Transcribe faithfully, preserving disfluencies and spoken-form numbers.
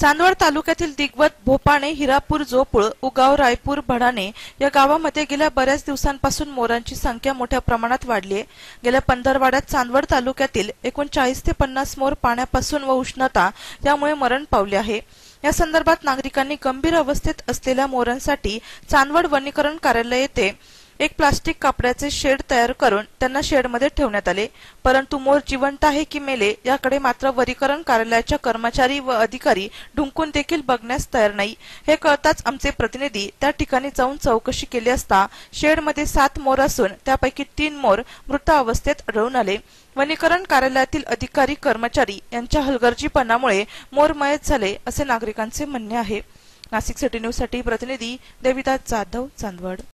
चांदवड तालुक्यातील दिग्वत, भोपाणे, हिरापूर, जोपूळ, उगाव, रायपूर, भडाणे या गावांमध्ये गेल्या बऱ्याच दिवसांपासून मोरांची संख्या मोठ्या प्रमाणात वाढली आहे। गेल्या पंधरवड्यात चांदवड तालुक्यातील एकूण चाळीस ते पन्नास मोर पाण्यापासून व उष्णता यामुळे मरण पावले आहे। या संदर्भात नागरिकांनी गंभीर अवस्थेत असलेल्या मोरांसाठी चांदवड वनीकरण कार्यालय येथे एक प्लास्टिक कापडाचे शेड तयार करून त्यांना शेडमध्ये ठेवण्यात आले, परंतु मोर जिवंत आहे की मेले याकडे मात्र वनीकरण कार्यालयाच्या कर्मचारी व अधिकारी ढुंकून देखील बघण्यास तयार नाही। हे कळताच आमचे प्रतिनिधी त्या ठिकाणी जाऊन चौकशी केली असता शेडमध्ये सात मोर असून त्यापैकी तीन मोर मृत अवस्थेत आढळून आले। वनीकरण कार्यालयातील अधिकारी कर्मचारी यांच्या हलगर्जीपणामुळे मोर मयत झाले असे नागरिकांचे म्हणणे आहे। नाशिक सिटी न्यूज साठी प्रतिनिधी देविदास जाधव, चांदवड।